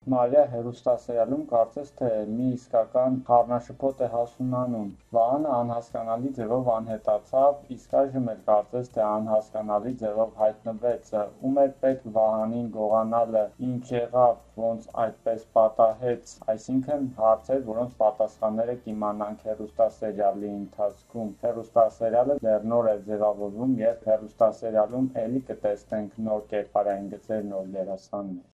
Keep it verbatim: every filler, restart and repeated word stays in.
Մարիա հեռուստասերիալում կարծես թե մի իսկական խառնաշփոթ է հասունանում։ Վահանը անհասկանալի ձևով անհետացավ, իսկ այժմ էլ կարծես թե անհասկանալի ձևով հայտնվեց։ Ում էր պետք Վահանին գողանալը, ինչ եղավ, ոնց այդպես պատահեց, այսինքն հարցեր, որոնց պատասխանները կիմանանք հեռուստասերիալի ընթացքում։ Հեռուստասերիալը դեռ նոր է ձևավորվում, և հեռուստասերիալում էլի կտեսնենք նոր կերպարային գծեր, նոր դերասաններ։